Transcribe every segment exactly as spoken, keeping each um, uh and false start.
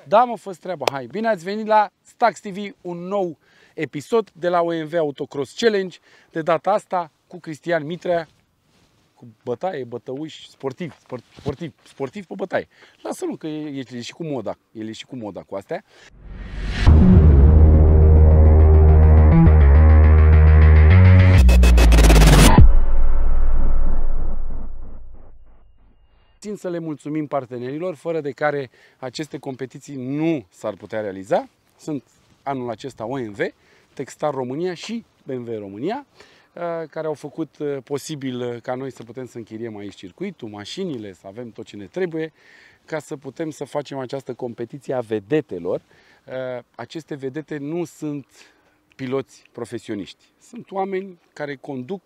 Da, mă, fă treaba, hai. Bine ați venit la Stax T V, un nou episod de la O M V Autocross Challenge. De data asta cu Cristian Mitrea, cu bătaie, bătăuși, sportiv, sportiv, sportiv pe bătaie. Lasă-l că e, e, e și cu moda, el e și cu moda cu astea. Țin să le mulțumim partenerilor, fără de care aceste competiții nu s-ar putea realiza. Sunt anul acesta O M V, Techstar România și B M W România, care au făcut posibil ca noi să putem să închiriem aici circuitul, mașinile, să avem tot ce ne trebuie, ca să putem să facem această competiție a vedetelor. Aceste vedete nu sunt piloți profesioniști. Sunt oameni care conduc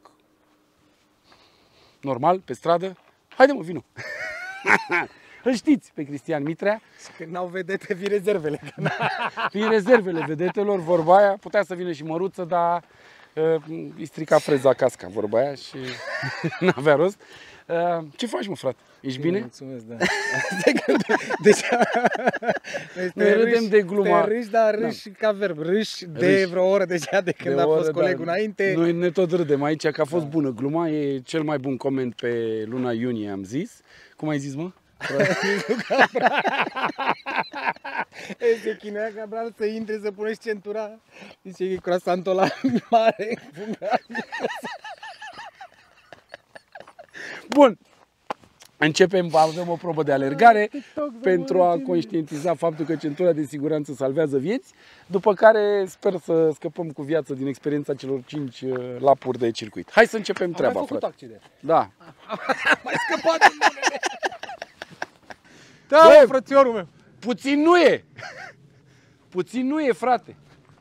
normal, pe stradă. Haide mă, vino! Îl știți pe Cristian Mitrea. Când n-au vedete, vin rezervele. Vin rezervele vedetelor, vorba aia. Putea să vină și Măruță, dar uh, îi strica freza casca, vorba aia, și n-avea rost. Uh, ce faci, mă, frate? Ești bine? Mulțumesc, da. Deci, noi râdem de gluma. Te râși, dar râși da. Ca verb. Râși de râși. Vreo oră deja de când de a fost oră, colegul da. Înainte. Noi ne tot râdem aici, că a fost da. Bună gluma. E cel mai bun coment pe luna iunie, am zis. Cum ai zis, mă? Este chinuia ca vrea să intre, să punești centura. Zice că e croasantul ăla mare. Bun. Începem, avem o probă de alergare pentru a conștientiza faptul că centura de siguranță salvează vieți, după care sper să scăpăm cu viață din experiența celor cinci lapuri de circuit. Hai să începem treaba, frate. Am mai făcut frate. accident. Da. Am mai scăpat în numele. Da, bă, frățiorul meu. Puțin nu e. Puțin nu e, frate.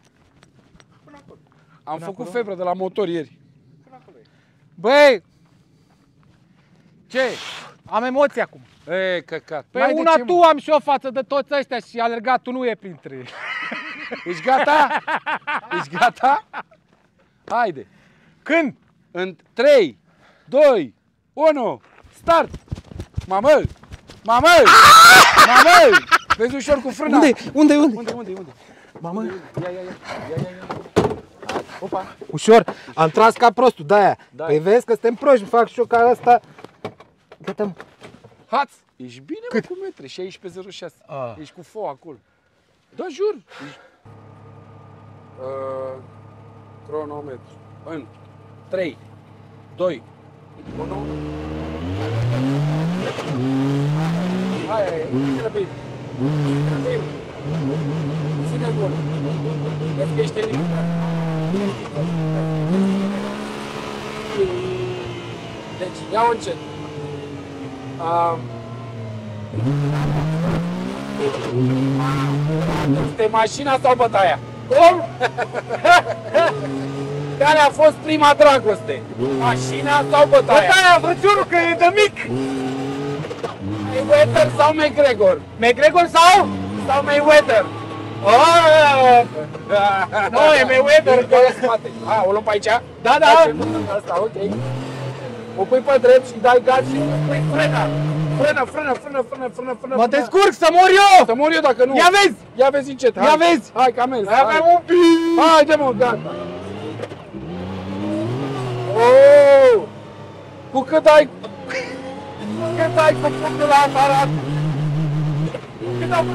Am Până făcut acolo? Febră de la motor ieri. Băi! Ce? Am emoții acum. E, căcat. Păi una tu mă? Am și o față de toți ăștia și alergatul nu e printre ei. Ești gata? Ești gata? Haide. Când? În trei, doi, unu, start! Mamă! Mamă! Mamă! Vezi ușor cu frâna. Unde? Unde? Unde? Unde? Unde? Unde? Mamă! Ia, ia, ia. Ia, ia, ia. Opa. Ușor. Am tras ca prostul, de-aia. Da. Păi vezi că suntem proști, fac și eu ca asta. Gata. Haț! Ești bine, cât? Mă, cu metre, șaisprezece zero șase. Ah. Ești cu fo acolo. Da, jur. Ești... Uh, cronometru. În trei, doi, unu. Hai, hai, ține bine. Ține bun. Vezi că ești eliminat. Deci, ia-o încet. Uh, este mașina sau bătaia? Cum? Care a fost prima dragoste? Mașina sau bătaia? Bătaia, frățiorul, că e de mic! Mayweather sau McGregor? McGregor sau? Sau Mayweather? Oh! Nu, e Mayweather! A, o luăm pe aici? Da, da! Asta, ok. O pui pe drept și dai gaz și pui frână. Frână, frână, frână, frână, frână, frână. Mă descurc să mor eu! Să mor eu dacă nu. Ia vezi! Ia vezi încet. Ia vezi! Hai că am mers. Hai, avem un pic! Haide mă, gata. Oh! Cu cât ai... Cu cât ai cu punctul la aparat? Cu cât au...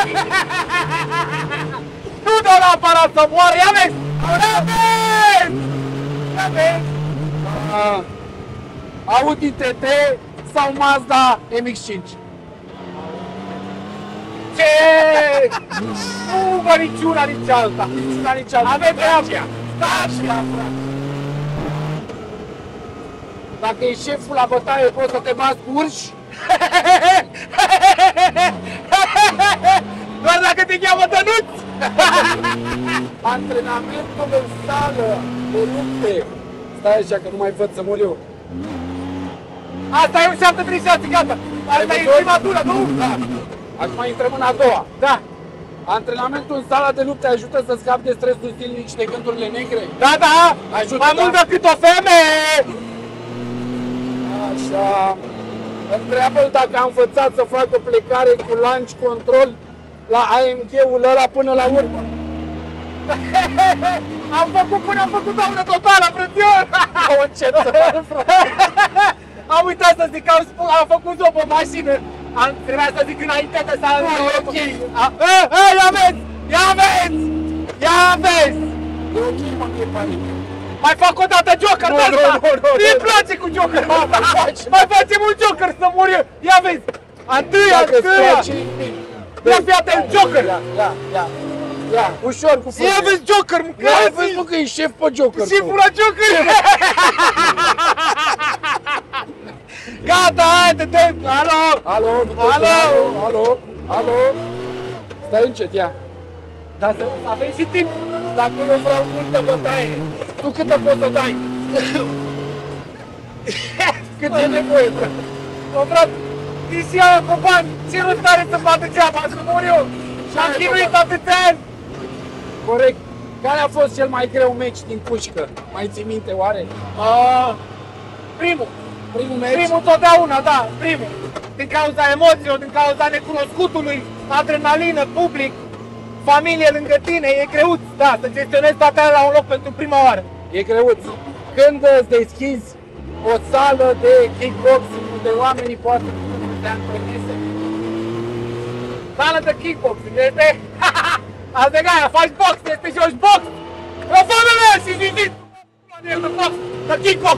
Nu dau la aparat să moară, ia vezi! Ia vezi! Ia vezi! Ah. Audi T T sau Mazda M X cinci? Ce? Nu, bă, niciuna, nici alta. Niciuna, nici alta. Avem Dacia. Dacia, frate. Dacă e șeful la bătaie, poți să te bați cu urși? Doar dacă te cheamă Dănuț. Antrenamentul în sală de lupte. Stai așa că nu mai văd să mor eu. Asta e un șapte trei șase, gata! Asta e prima tură, nu? Da. Acum mai intrăm în a doua. Da. Antrenamentul în sala de lupte ajută să scapi de stresul zilnic și de gândurile negre? Da, da! Ajută, mai da? mult decât o femeie! Așa. Întreabă-l dacă a învățat să facă plecare cu launch control la A M G-ul ăla până la urmă. Am făcut până am făcut daună totală, frățior! Au încetat, frate. Am uitat să zic că am, spus, am făcut o pe mașină. Am, trebuia să zic înainte de să... Nu, e ok. A, a, a, ia vezi! Ia vezi! Ia vezi! E ok, mă, nu e panică. Mai fac o dată Joker de ăsta! Îmi place cu Joker! Mai facem un Joker să mor eu! Ia vezi! Întâia, întâia! Ia fii atent, Joker! Ia, ia, ia. Ia, ușor cu frâne. Ia vezi Joker, mă! Ia vezi, mă, că e șef pe Joker. Șeful la Joker! Gata, hai, te dăm! Alo! Alo! Alo! Alo! Alo! Stai încet, ia. Dar să avem și timp! Dacă nu vreau multă bătaie, tu câtă poți să dai? Cât e nevoie, bă? Mă, frate, și aia cu bani, ce nu stare să facă geaba, să mor eu! Și-am chinuit atâția ani! Corect. Care a fost cel mai greu meci din pușcă? Mai ții minte, oare? Uh, primul. Primul meci? Primul totdeauna, da, primul. Din cauza emoțiilor, din cauza necunoscutului, adrenalină, public, familie lângă tine, e greuț, da, să gestionezi toate alea la un loc pentru prima oară. E greuț. Când îți deschizi o sală de kickboxing unde oamenii poate să te antreneze? Sală de kickboxing, este... Asta e aia, faci box, este joci box! O fără mea și vizit! De box, de kickbox!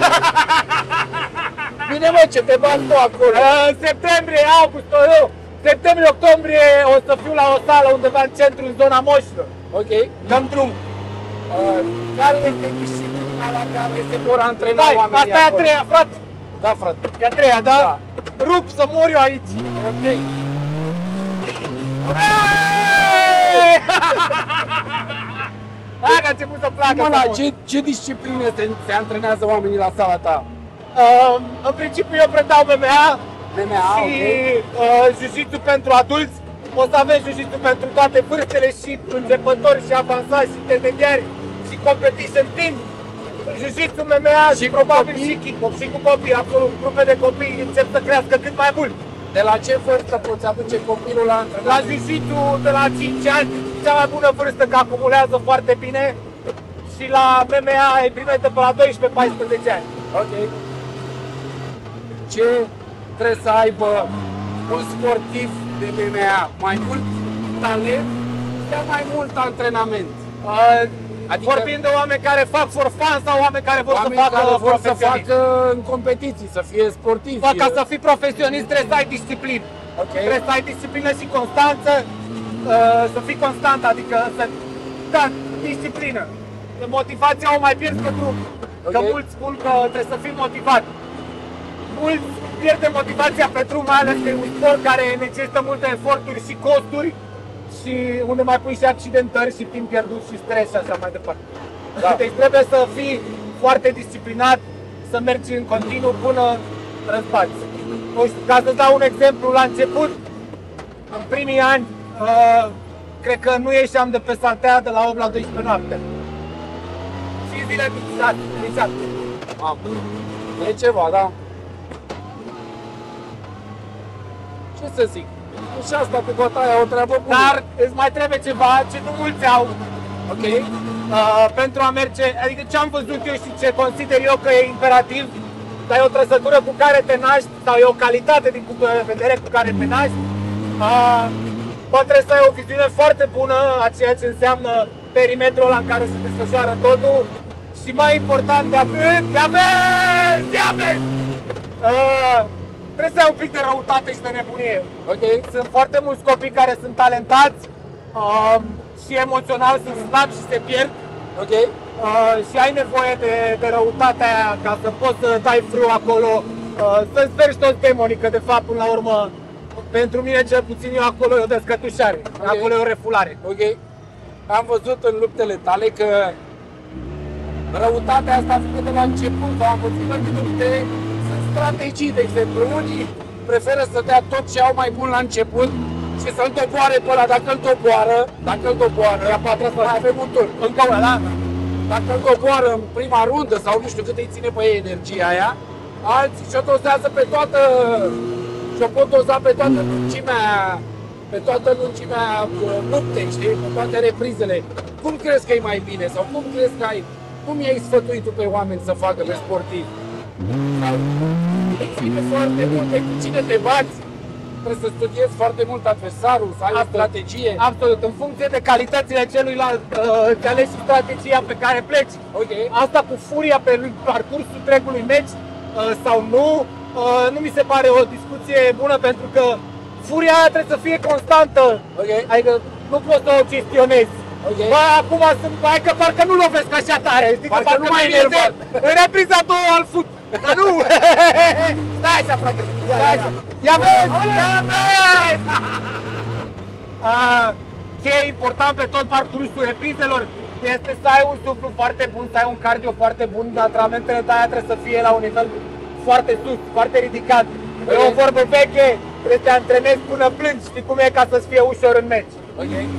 Bine, mă, ce te bagi tu acolo? În septembrie, august, eu, septembrie, octombrie o să fiu la o sală undeva în centru, în zona Moșilor. Ok. Dăm drum. Uh, care este disciplina la care se vor antrena Stai, oamenii asta e a acolo? treia, frate. Da, frate. E a treia, da? Da. Rup să mor eu aici. Ok. Hai că a început să placă. Mă, să la mor. ce, ce discipline se, se antrenează oamenii la sala ta? Uh, în principiu eu predau M M A M M A, și ok. uh, jiu-jitsu pentru adulți. O să avem jiu-jitsu pentru toate vârstele, și începători, și avansați, și intermediari, și competition team. Jiu-jitsu, M M A și, Și cu probabil copii? și kickbox, și cu copii, acolo grupe de copii încep să crească cât mai mult. De la ce vârstă poți aduce copilul la La antrenament? jiu-jitsu de la cinci ani, cea mai bună vârstă, că acumulează foarte bine. Și la M M A e primetă pe la doisprezece paisprezece ani. Ok. Ce trebuie să aibă un sportiv de M M A? Mai mult talent sau mai mult antrenament? Uh, Adică- Vorbim de oameni care fac for fun sau oameni care vor Oameni să facă care vor să profesionist. facă în competiții, să fie sportivi. Bă, ca să fii profesionist trebuie să ai disciplină. Ok. Trebuie să ai disciplină și constanță, uh, să fii constant, adică să... Da, disciplină. Motivația o mai pierzi pe drum. Că Ok. mulți spun că trebuie să fii motivat. Mulți pierde motivația pe drum, mai ales că e un sport care necesită multe eforturi și costuri și unde mai pui și accidentări și timp pierdut și stres și așa mai departe. Da. Deci trebuie să fii foarte disciplinat, să mergi în continuu până răzbați. Nu știu, ca să dau un exemplu, la început, în primii ani, uh, cred că nu ieșeam de pe saltea de la opt la doisprezece noaptea. Și zile exact, exact. Am. E ceva, da? Ce să zic? Și asta cu bătaia o treabă bună. Dar îți mai trebuie ceva ce nu mulți au. Ok? Uh, pentru a merge, adică ce am văzut eu și ce consider eu că e imperativ, dar e o trăsătură cu care te naști, sau e o calitate din punctul de vedere cu care te naști, uh, bă, trebuie să ai o viziune foarte bună a ceea ce înseamnă perimetrul ăla în care se desfășoară totul și mai important de atât, diabet, diabet! Uh, trebuie să ai un pic de răutate și de nebunie. Ok? Sunt foarte mulți copii care sunt talentați uh, și emoțional sunt slabi și se pierd. Ok? Uh, și ai nevoie de, de răutatea aia ca să poți să dai frâu acolo, uh, să-ți vergi toți demonii, că de fapt până la urmă, pentru mine cel puțin eu acolo e o descătușare, Ok. acolo e o refulare. Ok? Am văzut în luptele tale că răutatea asta vine de la început, am văzut că în lupte sunt strategii, de exemplu, unii preferă să dea tot ce au mai bun la început și să-l doboare pe ăla, dacă îl doboară, dacă îl doboară, E a patra mai avem un tur. Încă una, da? Dacă îl doboară în prima rundă sau nu știu cât îi ține pe ei energia aia, alții și-o dozează pe toată, și-o pot doza pe toată lungimea pe toată lungimea luptei, știi, pe toate reprizele, cum crezi că e mai bine sau cum crezi că ai, cum i-ai sfătuit tu pe oameni să facă pe sportivi? Sau, explică foarte mult, cu cine te bați? Trebuie să studiezi foarte mult adversarul, să ai o strategie. Absolut, în funcție de calitățile celuilalt, uh, îți alegi strategia pe care pleci. Okay. Asta cu furia pe parcursul întregului meci uh, sau nu, uh, nu mi se pare o discuție bună, pentru că furia aia trebuie să fie constantă. Okay. Adică nu poți să o gestionezi. Okay. Bă, acum sunt, hai că parcă nu lovesc așa tare, știi, parcă, că parcă nu mai e enervat. În repriza a doua al fut. Dar nu! Stai așa, frate! Stai așa! Ia vezi! Ia vezi! Uh, ce e important pe tot parcursul reprizelor este să ai un suflu foarte bun, să ai un cardio foarte bun, dar antrenamentele de aia trebuie să fie la un nivel foarte sus, foarte ridicat. E o vorbă veche, trebuie să te antrenezi până plângi, știi cum e, ca să-ți fie ușor în meci. Okay.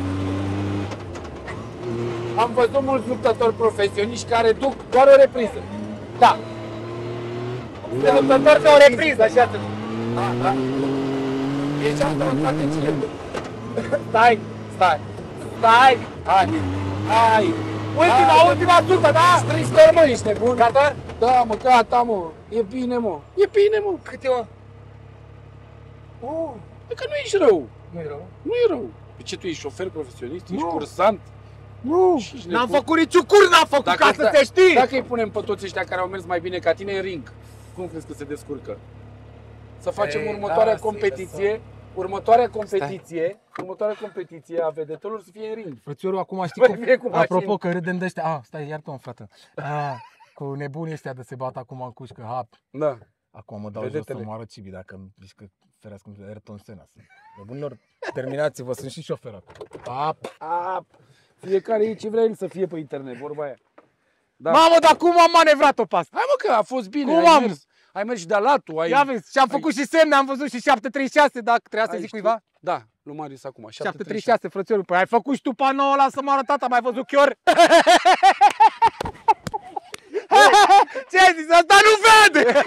Am văzut mulți luptători profesioniști care duc doar o repriză. Da. De luptători de o repriză, așa atât. Da, da. Ești asta o strategie. Stai, stai, stai. Hai, hai. Ultima, hai, ultima sută, da? Stristor, mă, ești nebun. Gata? Da, mă, gata, mă. E bine, mă. E bine, mă. Câte o? Uh, E că nu ești rău. nu e rău. Nu e rău. Pe ce, tu ești șofer profesionist? Ești Nu. cursant? Nu, Și n-am făcut niciun curs, n-am făcut, Dacă ca ăsta- să te știi. Dacă îi punem pe toți ăștia care au mers mai bine ca tine în ring, cum crezi că se descurcă? Să facem Ei, următoarea da, competiție, următoarea competiție, următoarea competiție a vedetelor să fie în ring. Frățiorul, acum știi Păi, cum... fie cu mașini. Apropo că râdem de ăștia... Ah, stai, iartă-mă, frate. Ah, cu nebunii ăștia de se bat acum în cușcă, hap. Da. Acum mă dau Vedetele. jos să moară Cibi, dacă îmi zici că ferească Ayrton Senna. Nebunilor, terminați-vă, sunt și șofer acum. Hap. A, fiecare e ce vrea el să fie pe internet, vorba aia. Da. Mamă, dar cum am manevrat-o pe asta? Hai mă că a fost bine, Cum ai am? mers. Ai mers și de latul, ai... Ia vezi, și am făcut și semne, am văzut și șapte trei șase, dacă trebuia să ai zic știut? cuiva. Da, lui Marius acum, șapte trei șase, frățiorul, păi ai făcut și tu panoul ăla să mă arătat, am mai văzut chior. Ce ai zis? Asta nu vede!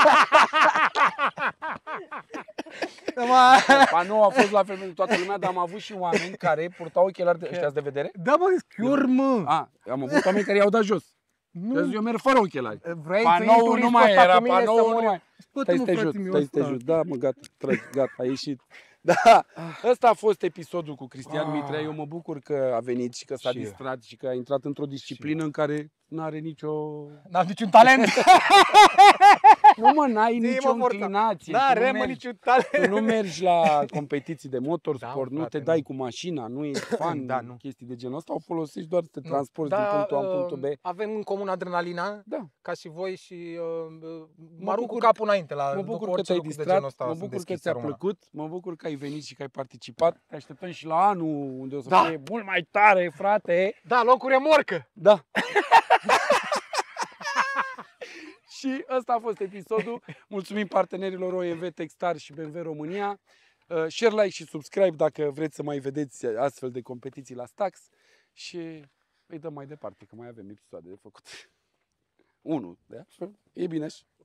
Panou a fost la fel pentru toată lumea, dar am avut și oameni care purtau ochelari de ăștia de vedere. Da, mă, chior, mă. A, am avut oameni care i-au dat jos. Nu. Eu merg fără ochelari. Vrei să Panoul intri nu în mai riscul ăsta era, cu mine să panoul mori? nu mai... Scoate, Stai mă, să te frate, jut, meu, stai să te ăsta. jut. Da, mă, gata, tragi, gata, a ieșit. Da, ăsta a fost episodul cu Cristian Mitrea. Eu mă bucur că a venit și că s-a Și eu. distrat și că a intrat într-o disciplină în care n-are nicio... N-am niciun talent. Nu mă, n-ai Zi, nicio mă, forța. înclinație. Da, tu nu re, mă, mergi- niciun talent. Tu nu mergi la competiții de motorsport, Da, nu frate, te dai nu. cu mașina, nu ești fan, Da, nu. chestii de genul ăsta, o folosești doar să te Nu. transporti din Da, punctul A în punctul B. uh, Avem în comun adrenalina, Da. ca și voi, și uh, uh, mă Mă rup cu bucur- capul înainte la Mă după bucur că orice te-ai lucru de distrat, genul ăsta, mă sunt bucur că deschis ți-a să rămână. plăcut, mă bucur că ai venit și că ai participat. Te așteptăm și la anul, unde o să Da. fie mult mai tare, frate. Da, locuri e morcă. Da. Și ăsta a fost episodul. Mulțumim partenerilor O M V Techstar și B M W România. Uh, Share, like și subscribe dacă vreți să mai vedeți astfel de competiții la Stax. Și îi dăm mai departe, că mai avem episoade de făcut. Unu, de altfel. E bine așa.